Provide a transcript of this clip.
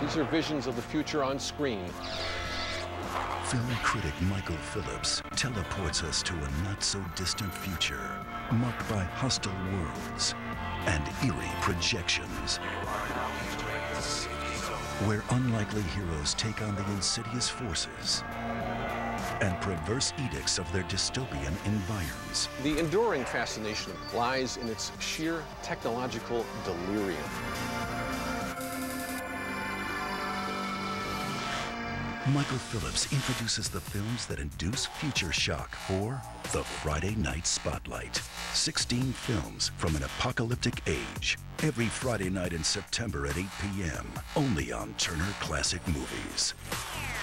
These are visions of the future on screen. Film critic Michael Phillips teleports us to a not-so-distant future, marked by hostile worlds and eerie projections, where unlikely heroes take on the insidious forces and perverse edicts of their dystopian environs. The enduring fascination lies in its sheer technological delirium. Michael Phillips introduces the films that induce future shock for the Friday Night Spotlight. 16 films from an apocalyptic age. Every Friday night in September at 8 p.m. Only on Turner Classic Movies.